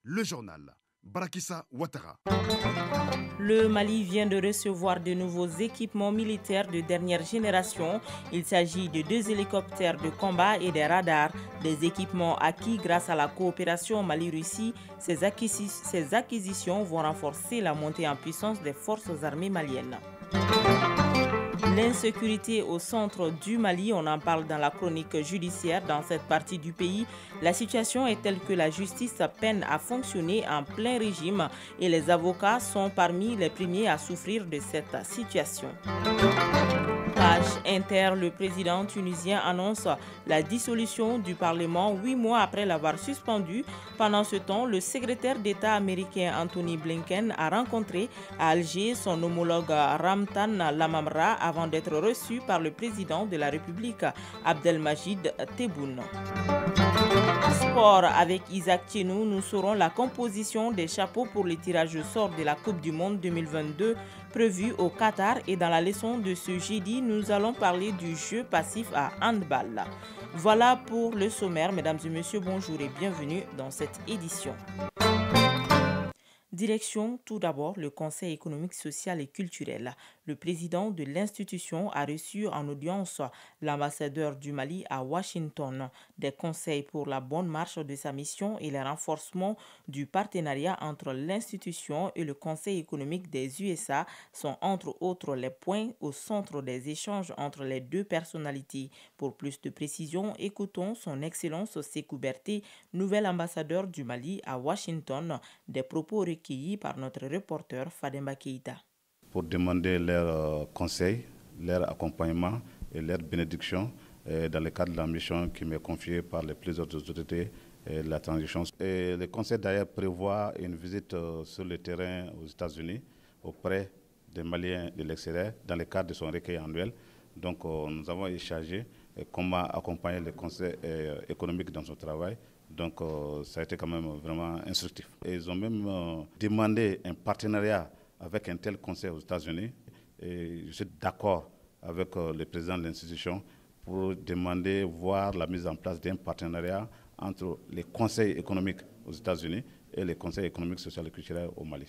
Le journal. Barakissa Ouattara. Le Mali vient de recevoir de nouveaux équipements militaires de dernière génération. Il s'agit de 2 hélicoptères de combat et des radars. Des équipements acquis grâce à la coopération Mali-Russie. Ces acquisitions vont renforcer la montée en puissance des forces armées maliennes. L'insécurité au centre du Mali, on en parle dans la chronique judiciaire dans cette partie du pays. La situation est telle que la justice peine à fonctionner en plein régime et les avocats sont parmi les premiers à souffrir de cette situation. Page Inter, le président tunisien annonce la dissolution du Parlement 8 mois après l'avoir suspendu. Pendant ce temps, le secrétaire d'État américain Anthony Blinken a rencontré à Alger son homologue Ramtan Lamamra avant d'être reçu par le président de la République Abdelmajid Tebboune. Sport avec Isaac Tchenou, nous saurons la composition des chapeaux pour le tirage au sort de la Coupe du Monde 2022 prévue au Qatar et dans la leçon de ce jeudi, nous allons parler du jeu passif à handball. Voilà pour le sommaire, mesdames et messieurs, bonjour et bienvenue dans cette édition. Direction tout d'abord le Conseil économique, social et culturel. Le président de l'institution a reçu en audience l'ambassadeur du Mali à Washington. Des conseils pour la bonne marche de sa mission et le renforcement du partenariat entre l'institution et le Conseil économique des USA sont entre autres les points au centre des échanges entre les deux personnalités. Pour plus de précision, écoutons son Excellence Sékou Berté, nouvel ambassadeur du Mali à Washington, des propos recueillis par notre reporter Fademba Keïta. Pour demander leur conseil, leur accompagnement et leur bénédiction dans le cadre de la mission qui m'est confiée par les plus hautes autorités de la transition. Et le conseil d'ailleurs prévoit une visite sur le terrain aux États-Unis auprès des Maliens de l'extérieur dans le cadre de son recueil annuel. Donc nous avons échangé comment accompagner le conseil économique dans son travail. Donc ça a été quand même vraiment instructif. Et ils ont même demandé un partenariat avec un tel conseil aux États-Unis. Et je suis d'accord avec le président de l'institution pour demander, voir la mise en place d'un partenariat entre les conseils économiques aux États-Unis et les conseils économiques, sociaux et culturels au Mali.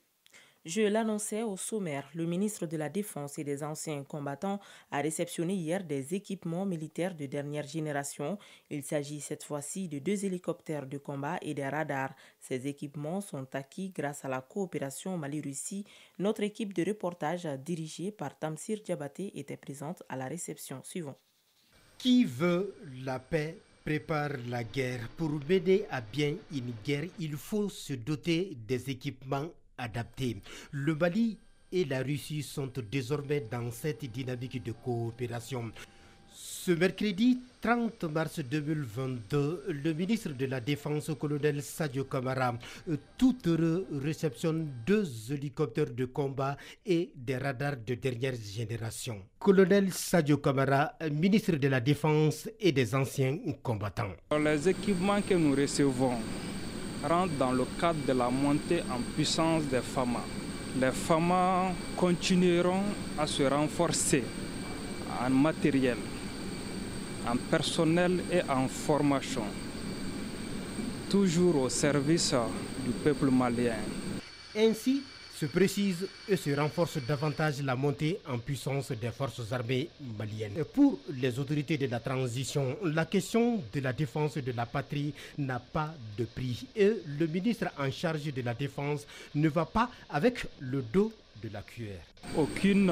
Je l'annonçais au sommaire, le ministre de la Défense et des anciens combattants a réceptionné hier des équipements militaires de dernière génération. Il s'agit cette fois-ci de 2 hélicoptères de combat et des radars. Ces équipements sont acquis grâce à la coopération Mali-Russie. Notre équipe de reportage dirigée par Tamsir Diabaté était présente à la réception. Suivons. Qui veut la paix prépare la guerre. Pour mener à bien une guerre, il faut se doter des équipements adaptés. Le Mali et la Russie sont désormais dans cette dynamique de coopération. Ce mercredi 30 mars 2022, le ministre de la Défense, colonel Sadio Kamara, tout heureux réceptionne 2 hélicoptères de combat et des radars de dernière génération. Colonel Sadio Kamara, ministre de la Défense et des anciens combattants. Les équipements que nous recevons rentrent dans le cadre de la montée en puissance des FAMA. Les FAMA continueront à se renforcer en matériel, en personnel et en formation, toujours au service du peuple malien. Ainsi se précise et se renforce davantage la montée en puissance des forces armées maliennes. Pour les autorités de la transition, la question de la défense de la patrie n'a pas de prix. Et le ministre en charge de la défense ne va pas avec le dos de la cuillère. Aucune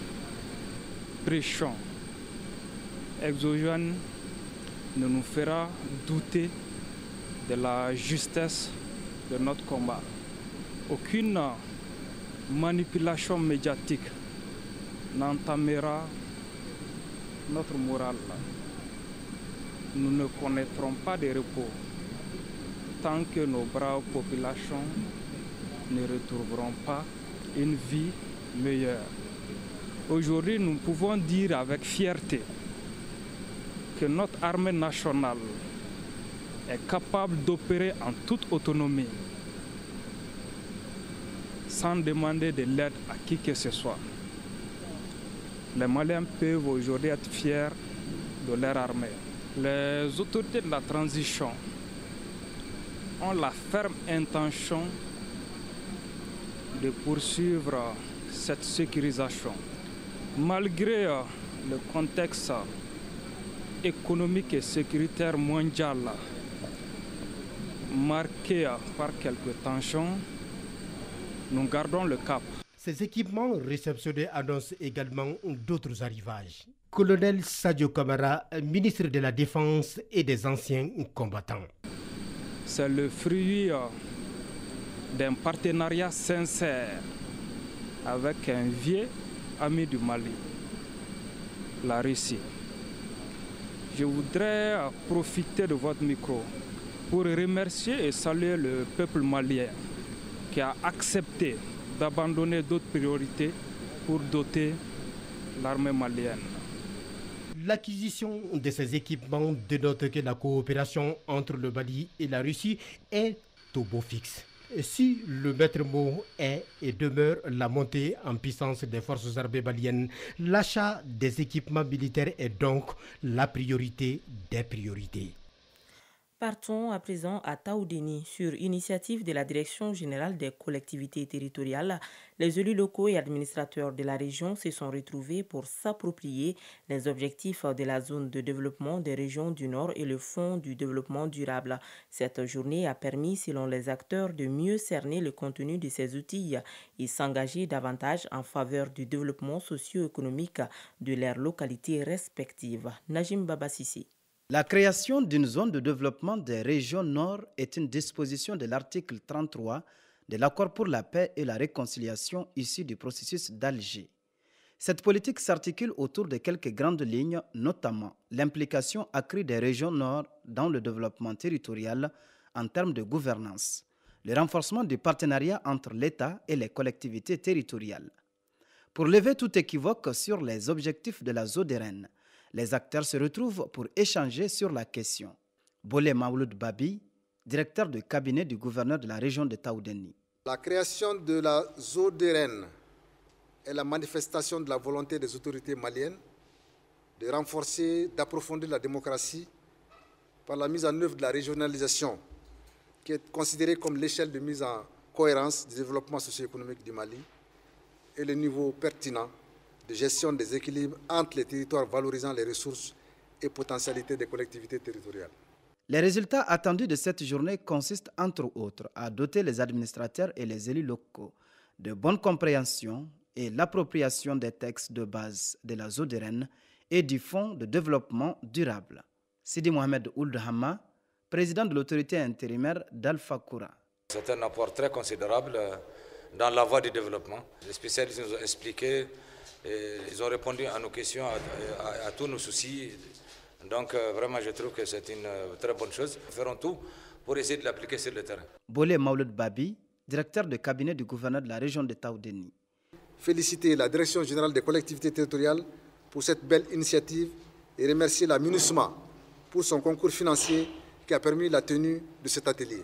pression exogène ne nous fera douter de la justesse de notre combat. Aucune manipulation médiatique n'entamera notre morale. Nous ne connaîtrons pas de repos tant que nos braves populations ne retrouveront pas une vie meilleure. Aujourd'hui, nous pouvons dire avec fierté que notre armée nationale est capable d'opérer en toute autonomie, sans demander de l'aide à qui que ce soit. Les Maliens peuvent aujourd'hui être fiers de leur armée. Les autorités de la transition ont la ferme intention de poursuivre cette sécurisation. Malgré le contexte économique et sécuritaire mondial marqué par quelques tensions, nous gardons le cap. Ces équipements réceptionnés annoncent également d'autres arrivages. Colonel Sadio Kamara, ministre de la Défense et des anciens combattants. C'est le fruit d'un partenariat sincère avec un vieux ami du Mali, la Russie. Je voudrais profiter de votre micro pour remercier et saluer le peuple malien qui a accepté d'abandonner d'autres priorités pour doter l'armée malienne. L'acquisition de ces équipements dénote que la coopération entre le Mali et la Russie est au beau fixe. Si le maître mot est et demeure la montée en puissance des forces armées maliennes, l'achat des équipements militaires est donc la priorité des priorités. Partons à présent à Taoudéni. Sur initiative de la Direction générale des collectivités territoriales, les élus locaux et administrateurs de la région se sont retrouvés pour s'approprier les objectifs de la zone de développement des régions du Nord et le Fonds du développement durable. Cette journée a permis, selon les acteurs, de mieux cerner le contenu de ces outils et s'engager davantage en faveur du développement socio-économique de leurs localités respectives. Najim Babassi. La création d'une zone de développement des régions Nord est une disposition de l'article 33 de l'accord pour la paix et la réconciliation issu du processus d'Alger. Cette politique s'articule autour de quelques grandes lignes, notamment l'implication accrue des régions Nord dans le développement territorial en termes de gouvernance, le renforcement du partenariat entre l'État et les collectivités territoriales. Pour lever tout équivoque sur les objectifs de la ZODEREN, les acteurs se retrouvent pour échanger sur la question. Bolé Mauloud Babi, directeur de cabinet du gouverneur de la région de Taoudéni. La création de la ZODEREN est la manifestation de la volonté des autorités maliennes de renforcer, d'approfondir la démocratie par la mise en œuvre de la régionalisation, qui est considérée comme l'échelle de mise en cohérence du développement socio-économique du Mali et le niveau pertinent de gestion des équilibres entre les territoires valorisant les ressources et potentialités des collectivités territoriales. Les résultats attendus de cette journée consistent entre autres à doter les administrateurs et les élus locaux de bonne compréhension et l'appropriation des textes de base de la ZODEREN et du Fonds de développement durable. Sidi Mohamed Ould Hamma, président de l'autorité intérimaire d'Alpha Koura. C'est un apport très considérable dans la voie du développement. Les spécialistes nous ont expliqué. Et ils ont répondu à nos questions, à tous nos soucis. Donc vraiment, je trouve que c'est une très bonne chose. Nous ferons tout pour essayer de l'appliquer sur le terrain. Bolé Mauloud Babi, directeur de cabinet du gouverneur de la région de Taoudéni. Féliciter la Direction générale des collectivités territoriales pour cette belle initiative et remercier la MINUSMA pour son concours financier qui a permis la tenue de cet atelier.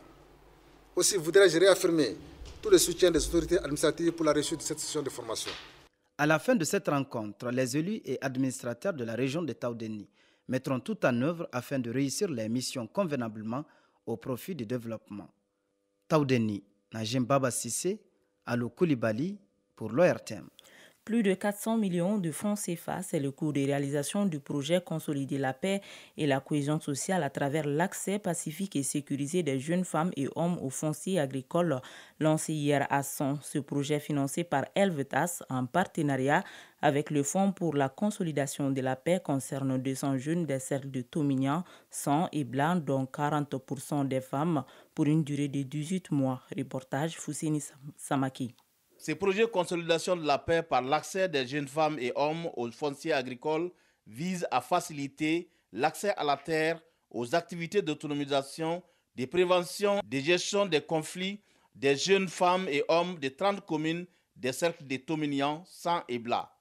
Aussi voudrais-je réaffirmer tout le soutien des autorités administratives pour la réussite de cette session de formation. À la fin de cette rencontre, les élus et administrateurs de la région de Taoudéni mettront tout en œuvre afin de réussir les missions convenablement au profit du développement. Taoudéni, Najim Baba Sissé, Alou Koulibaly pour l'ORTM. Plus de 400 millions de francs CFA, c'est le coût de réalisation du projet Consolider la paix et la cohésion sociale à travers l'accès pacifique et sécurisé des jeunes femmes et hommes au foncier agricole lancé hier à Son. Ce projet financé par Helvetas en partenariat avec le Fonds pour la consolidation de la paix concerne 200 jeunes des cercles de Tomignan, Son et Blanc, dont 40% des femmes pour une durée de 18 mois. Reportage Fousseni Samaki. Ce projet de consolidation de la paix par l'accès des jeunes femmes et hommes aux fonciers agricoles vise à faciliter l'accès à la terre, aux activités d'autonomisation, de prévention, de gestion des conflits des jeunes femmes et hommes de 30 communes des cercles de Tomignan, San et Bla.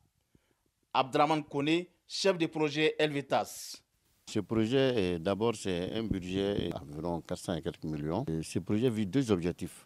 Abdraman Kone, chef de projet Helvetas. Ce projet, d'abord, c'est un budget d'environ 400 et quelques millions. Et ce projet vise deux objectifs.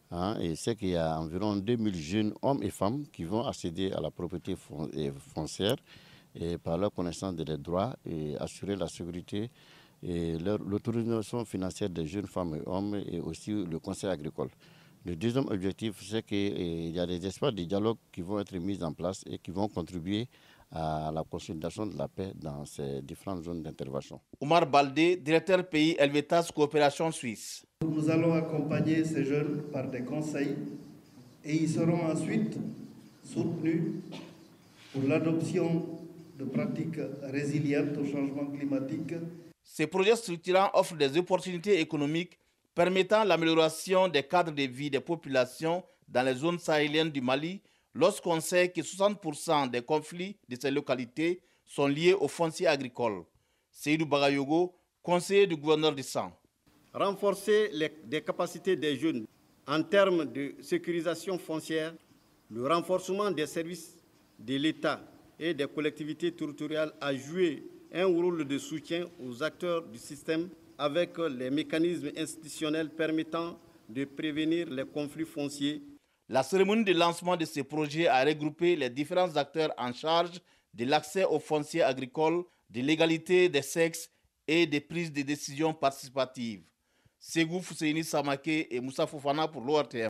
Et c'est qu'il y a environ 2000 jeunes hommes et femmes qui vont accéder à la propriété foncière et par leur connaissance des droits et assurer la sécurité et l'autonomisation financière des jeunes femmes et hommes et aussi le conseil agricole. Le deuxième objectif, c'est qu'il y a des espaces de dialogue qui vont être mis en place et qui vont contribuer à la consolidation de la paix dans ces différentes zones d'intervention. Omar Baldé, directeur pays Helvetas Coopération Suisse. Nous allons accompagner ces jeunes par des conseils et ils seront ensuite soutenus pour l'adoption de pratiques résilientes au changement climatique. Ces projets structurants offrent des opportunités économiques permettant l'amélioration des cadres de vie des populations dans les zones sahéliennes du Mali, lorsqu'on sait que 60% des conflits de ces localités sont liés aux fonciers agricoles. Seydou Bagayogo, conseiller du gouverneur du Sang. Renforcer les capacités des jeunes en termes de sécurisation foncière, le renforcement des services de l'État et des collectivités territoriales a joué un rôle de soutien aux acteurs du système avec les mécanismes institutionnels permettant de prévenir les conflits fonciers. La cérémonie de lancement de ce projet a regroupé les différents acteurs en charge de l'accès aux fonciers agricoles, de l'égalité des sexes et des prises de décisions participatives. Ségou Fousseini Samake et Moussa Fofana pour l'ORTM.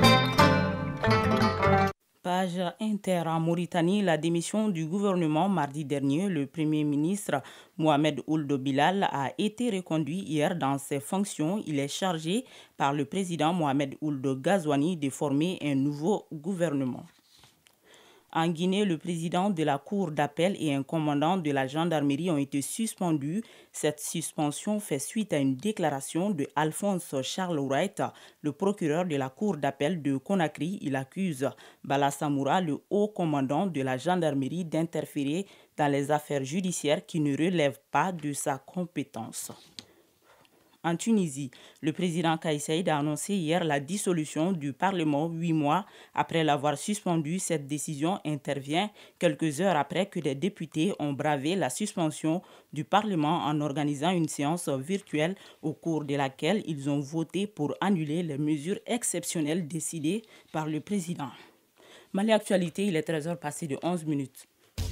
Page Inter en Mauritanie, la démission du gouvernement mardi dernier, le Premier ministre Mohamed Ould Bilal a été reconduit hier dans ses fonctions. Il est chargé par le président Mohamed Ould Ghazouani de former un nouveau gouvernement. En Guinée, le président de la Cour d'appel et un commandant de la gendarmerie ont été suspendus. Cette suspension fait suite à une déclaration de Alphonse Charles Wright, le procureur de la Cour d'appel de Conakry. Il accuse Bala Samoura, le haut commandant de la gendarmerie, d'interférer dans les affaires judiciaires qui ne relèvent pas de sa compétence. En Tunisie, le président Kais Saied a annoncé hier la dissolution du Parlement 8 mois après l'avoir suspendu. Cette décision intervient quelques heures après que des députés ont bravé la suspension du Parlement en organisant une séance virtuelle au cours de laquelle ils ont voté pour annuler les mesures exceptionnelles décidées par le président. Mali Actualité, il est 13h passé de 11 minutes.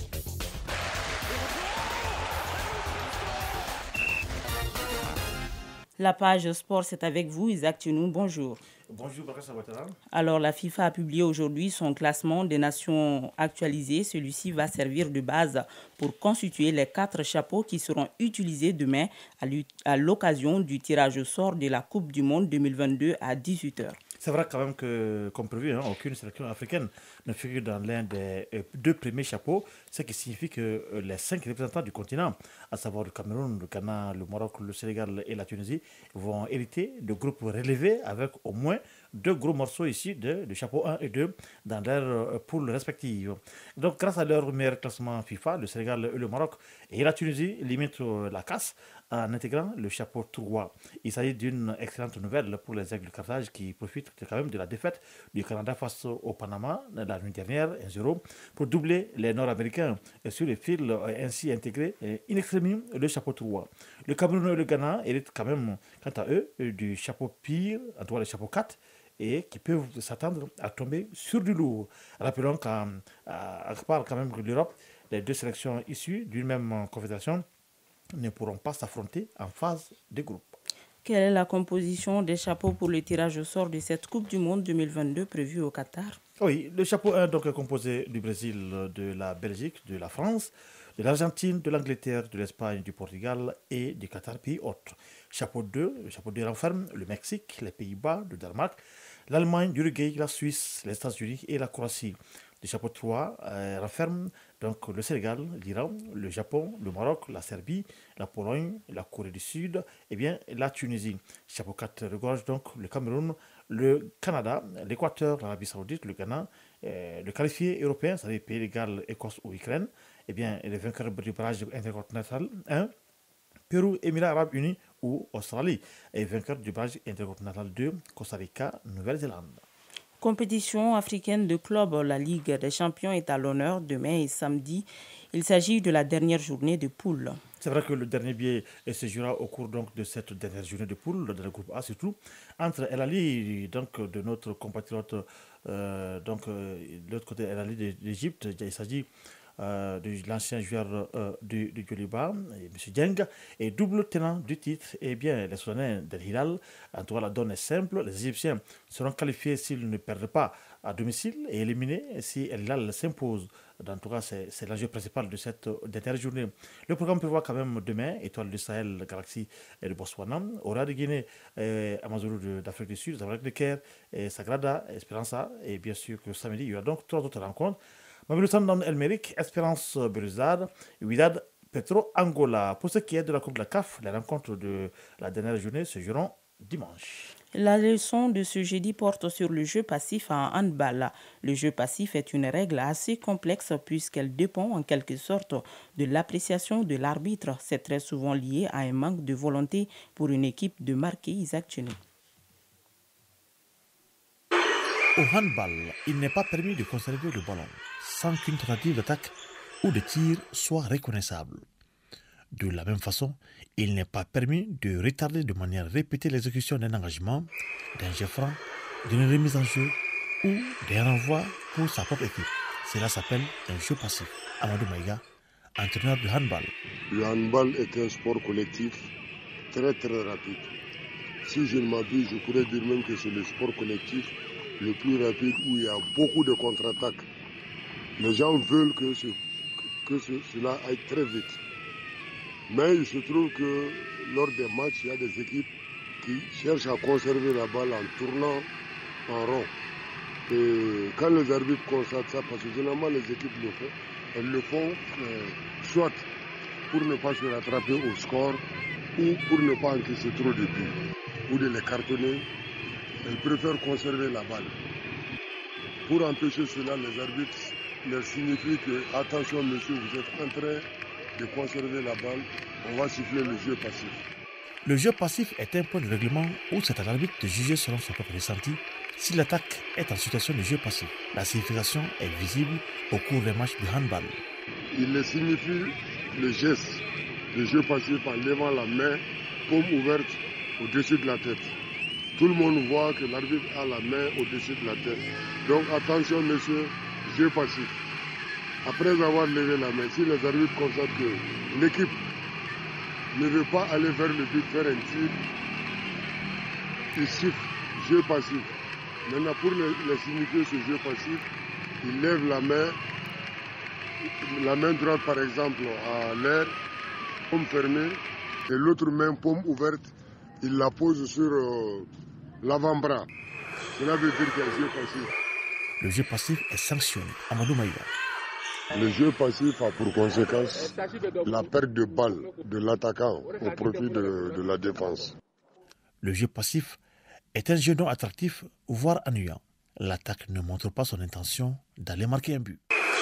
La page sport, c'est avec vous, Isaac Tchenou. Bonjour. Bonjour, Bakassa Ouattara. Alors, la FIFA a publié aujourd'hui son classement des nations actualisées. Celui-ci va servir de base pour constituer les 4 chapeaux qui seront utilisés demain à l'occasion du tirage au sort de la Coupe du Monde 2022 à 18h. C'est vrai quand même que, comme prévu, aucune sélection africaine ne figure dans l'un des 2 premiers chapeaux, ce qui signifie que les 5 représentants du continent, à savoir le Cameroun, le Ghana, le Maroc, le Sénégal et la Tunisie, vont hériter de groupes relevés avec au moins 2 gros morceaux ici de chapeau 1 et 2 dans leurs poules respectives. Donc, grâce à leur meilleur classement FIFA, le Sénégal et le Maroc et la Tunisie limitent la casse en intégrant le chapeau 3. Il s'agit d'une excellente nouvelle pour les Aigles Carthage qui profitent quand même de la défaite du Canada face au Panama la nuit dernière, 1-0, pour doubler les Nord-Américains et sur le fil ainsi intégrer in extremis le chapeau 3. Le Cameroun et le Ghana héritent quand même, quant à eux, du chapeau pire, en tout cas le chapeau 4, et qui peuvent s'attendre à tomber sur du lourd. Rappelons qu'à part quand même de l'Europe, les 2 sélections issues d'une même confédération ne pourront pas s'affronter en phase de groupe. Quelle est la composition des chapeaux pour le tirage au sort de cette Coupe du Monde 2022 prévue au Qatar? Oui, le chapeau 1 donc, est composé du Brésil, de la Belgique, de la France, de l'Argentine, de l'Angleterre, de l'Espagne, du Portugal et du Qatar, pays hôtes. Chapeau 2, le chapeau 2 renferme le Mexique, les Pays-Bas, le Danemark, l'Allemagne, l'Uruguay, la Suisse, les États-Unis et la Croatie. Le chapeau 3 renferme donc le Sénégal, l'Iran, le Japon, le Maroc, la Serbie, la Pologne, la Corée du Sud et bien la Tunisie. Chapeau 4 regorge donc le Cameroun, le Canada, l'Équateur, l'Arabie Saoudite, le Ghana, le qualifié européen, c'est-à-dire Pays de Galles, Écosse ou Ukraine, et bien les vainqueurs du barrage intercontinental 1, Pérou, Émirats Arabes Unis ou Australie, et vainqueurs du barrage intercontinental 2, Costa Rica, Nouvelle-Zélande. Compétition africaine de clubs, la Ligue des champions est à l'honneur demain et samedi. Il s'agit de la dernière journée de poule. C'est vrai que le dernier billet se jouera au cours donc, de cette dernière journée de poule, dans le groupe A surtout, entre El Ali, donc, de notre compatriote, de l'autre côté El Ali d'Égypte. Il s'agit de l'ancien joueur du Djoliba, M. Dieng, est double tenant du titre. Eh bien, les Soudanais d'El Hilal, en tout cas, la donne est simple. Les Égyptiens seront qualifiés s'ils ne perdent pas à domicile et éliminés si El Hilal s'impose. En tout cas, c'est l'enjeu principal de cette dernière journée. Le programme prévoit quand même demain Étoile du Sahel, Galaxy et de Botswana, Aura de Guinée, Amazulu d'Afrique du Sud, Zamalek de Caire, Sagrada, Esperanza, et bien sûr que samedi, il y aura donc 3 autres rencontres. Mamelou Sandan El Merik, Espérance Belouizdad, Wydad, Petro Angola. Pour ce qui est de la Coupe de la CAF, les rencontres de la dernière journée se joueront dimanche. La leçon de ce jeudi porte sur le jeu passif en handball. Le jeu passif est une règle assez complexe puisqu'elle dépend en quelque sorte de l'appréciation de l'arbitre. C'est très souvent lié à un manque de volonté pour une équipe de marquer Isaac Chenou. Au handball, il n'est pas permis de conserver le ballon sans qu'une tentative d'attaque ou de tir soit reconnaissable. De la même façon, il n'est pas permis de retarder de manière répétée l'exécution d'un engagement, d'un jet franc, d'une remise en jeu ou d'un renvoi pour sa propre équipe. Cela s'appelle un jeu passif. Amadou Maïga, entraîneur de handball. Le handball est un sport collectif très rapide. Si je ne m'abuse, je pourrais dire même que c'est le sport collectif le plus rapide où il y a beaucoup de contre-attaques. Les gens veulent que cela aille très vite. Mais il se trouve que lors des matchs, il y a des équipes qui cherchent à conserver la balle en tournant en rond. Et quand les arbitres constatent ça, parce que généralement les équipes elles le font soit pour ne pas se rattraper au score ou pour ne pas encaisser trop de buts ou de les cartonner, elles préfèrent conserver la balle. Pour empêcher cela, les arbitres leur signifient que attention monsieur, vous êtes en train de conserver la balle, on va siffler le jeu passif. Le jeu passif est un point de règlement où c'est à l'arbitre de juger selon son propre ressenti si l'attaque est en situation de jeu passif. La signification est visible au cours des matchs de handball. Il signifie le geste de jeu passif en levant la main, paume ouverte au-dessus de la tête. Tout le monde voit que l'arbitre a la main au-dessus de la tête. Donc attention monsieur, jeu passif. Après avoir levé la main, si les arbitres constatent que l'équipe ne veut pas aller vers le but, faire un tir, ils sifflent jeu passif. Maintenant, pour les signifier ce jeu passif, ils lèvent la main droite par exemple à l'air, paume fermée, et l'autre main, paume ouverte, ils la posent sur l'avant-bras. Cela veut dire qu'il y a un jeu passif. Le jeu passif est sanctionné. Amadou Maïga. Le jeu passif a pour conséquence la perte de balle de l'attaquant au profit de la défense. Le jeu passif est un jeu non attractif, voire ennuyant. L'attaque ne montre pas son intention d'aller marquer un but.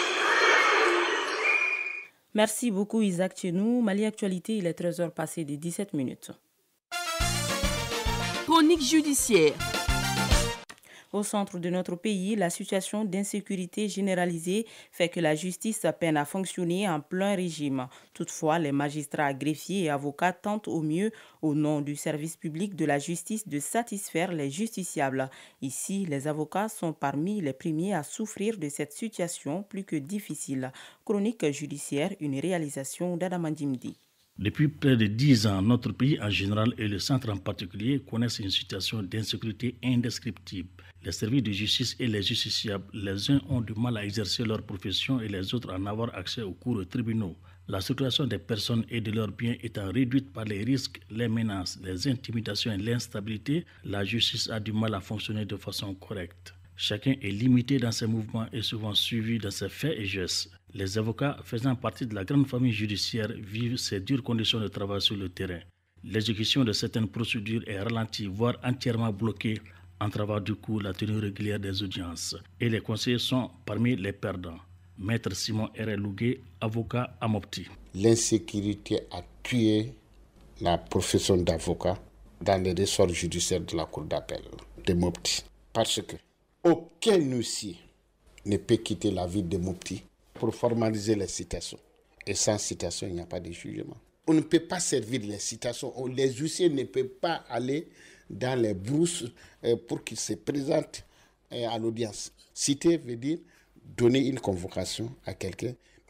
Merci beaucoup Isaac Chenou. Mali Actualité, il est 13h passé de 17 minutes. Chronique judiciaire. Au centre de notre pays, la situation d'insécurité généralisée fait que la justice peine à fonctionner en plein régime. Toutefois, les magistrats, greffiers et avocats tentent au mieux, au nom du service public de la justice, de satisfaire les justiciables. Ici, les avocats sont parmi les premiers à souffrir de cette situation plus que difficile. Chronique judiciaire, une réalisation d'Adamandimdi. Depuis près de 10 ans, notre pays en général et le centre en particulier connaissent une situation d'insécurité indescriptible. Les services de justice et les justiciables, les uns ont du mal à exercer leur profession et les autres à en avoir accès aux cours tribunaux. La circulation des personnes et de leurs biens étant réduite par les risques, les menaces, les intimidations et l'instabilité, la justice a du mal à fonctionner de façon correcte. Chacun est limité dans ses mouvements et souvent suivi dans ses faits et gestes. Les avocats, faisant partie de la grande famille judiciaire, vivent ces dures conditions de travail sur le terrain. L'exécution de certaines procédures est ralentie, voire entièrement bloquée, entravant du coup la tenue régulière des audiences. Et les conseillers sont parmi les perdants. Maître Simon R. avocat à Mopti. L'insécurité a tué la profession d'avocat dans les ressorts judiciaires de la cour d'appel de Mopti. Parce que aucun huissier ne peut quitter la ville de Mopti pour formaliser les citations. Et sans citation, il n'y a pas de jugement. On ne peut pas servir les citations. Les huissiers ne peuvent pas aller dans les brousses pour qu'ils se présentent à l'audience. Citer veut dire donner une convocation à quelqu'un,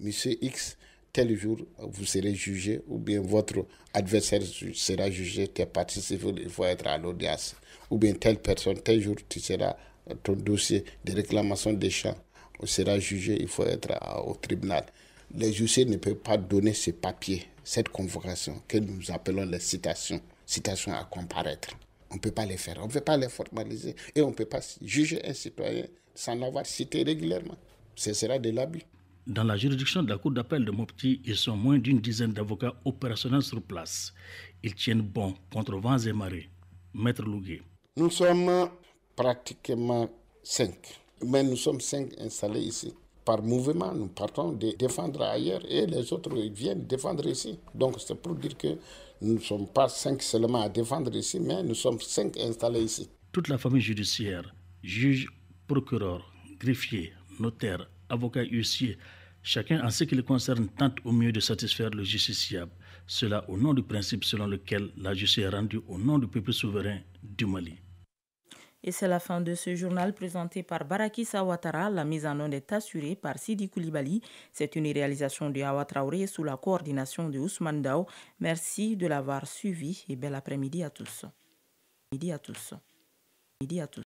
Monsieur X, tel jour, vous serez jugé, ou bien votre adversaire sera jugé, tu es partie civile, il faut être à l'audience. Ou bien telle personne, tel jour, ton dossier de réclamation des champs sera jugé, il faut être au tribunal. Les juges ne peuvent pas donner ces papiers, cette convocation que nous appelons les citations à comparaître. On ne peut pas les faire, on ne peut pas les formaliser et on ne peut pas juger un citoyen sans l'avoir cité régulièrement. Ce sera de l'abus. Dans la juridiction de la Cour d'appel de Mopti, ils sont moins d'une dizaine d'avocats opérationnels sur place. Ils tiennent bon contre vents et marées. Maître Lougué. Nous sommes pratiquement 5, mais nous sommes 5 installés ici. Par mouvement, nous partons de défendre ailleurs et les autres viennent défendre ici. Donc c'est pour dire que nous ne sommes pas 5 seulement à défendre ici, mais nous sommes 5 installés ici. Toute la famille judiciaire, juges, procureurs, greffiers, notaires, avocats et huissiers, chacun en ce qui le concerne tente au mieux de satisfaire le justiciable. Cela au nom du principe selon lequel la justice est rendue au nom du peuple souverain du Mali. Et c'est la fin de ce journal présenté par Barakissa Ouattara. La mise en onde est assurée par Sidi Koulibaly. C'est une réalisation de Hawa Traoré sous la coordination de Ousmane Dao. Merci de l'avoir suivi et bel après-midi à tous.